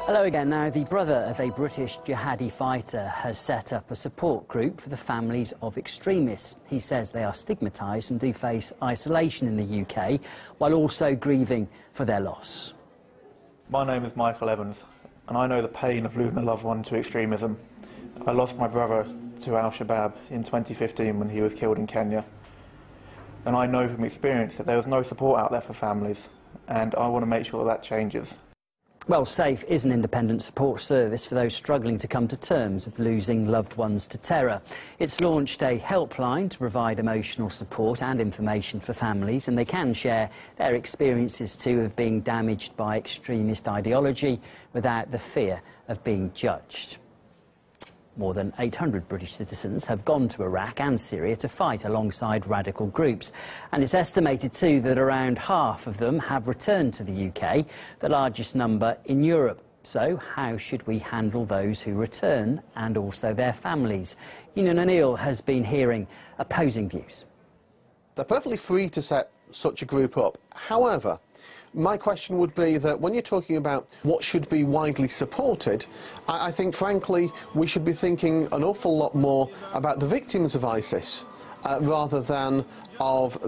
Hello again. Now, the brother of a British jihadi fighter has set up a support group for the families of extremists. He says they are stigmatised and do face isolation in the UK, while also grieving for their loss. My name is Michael Evans, and I know the pain of losing a loved one to extremism. I lost my brother to Al-Shabaab in 2015 when he was killed in Kenya. And I know from experience that there was no support out there for families, and I want to make sure that changes. Well, SAFE is an independent support service for those struggling to come to terms with losing loved ones to terror. It's launched a helpline to provide emotional support and information for families, and they can share their experiences too of being damaged by extremist ideology without the fear of being judged. More than 800 British citizens have gone to Iraq and Syria to fight alongside radical groups. And it's estimated too that around half of them have returned to the UK, the largest number in Europe. So how should we handle those who return and also their families? Ian O'Neill has been hearing opposing views. They're perfectly free to set such a group up. However, my question would be that when you're talking about what should be widely supported, I think, frankly, we should be thinking an awful lot more about the victims of ISIS rather than of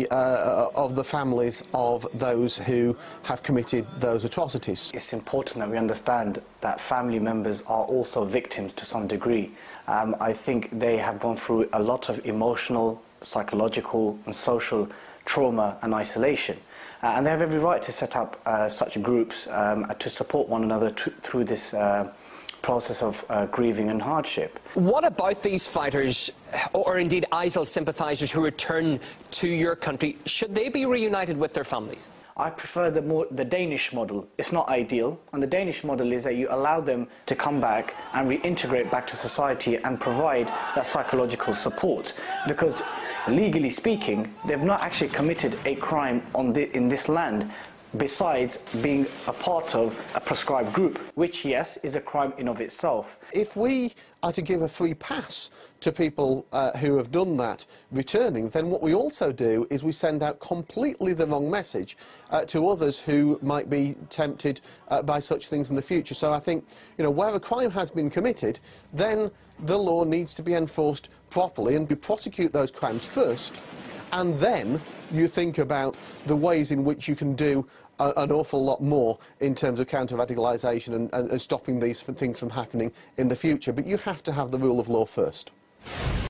the families of those who have committed those atrocities. It's important that we understand that family members are also victims to some degree. I think they have gone through a lot of emotional, psychological and social trauma and isolation. And they have every right to set up such groups to support one another through this process of grieving and hardship. What about these fighters, or indeed ISIL sympathisers who return to your country? Should they be reunited with their families? I prefer the Danish model. It's not ideal, and the Danish model is that you allow them to come back and reintegrate back to society and provide that psychological support, because legally speaking, they've not actually committed a crime in this land besides being a part of a proscribed group, which, yes, is a crime in of itself. If we are to give a free pass to people who have done that returning, then what we also do is we send out completely the wrong message to others who might be tempted by such things in the future. So I think, you know, where a crime has been committed, then the law needs to be enforced properly, and you prosecute those crimes first, and then you think about the ways in which you can do an awful lot more in terms of counter-radicalisation and stopping these things from happening in the future. But you have to have the rule of law first.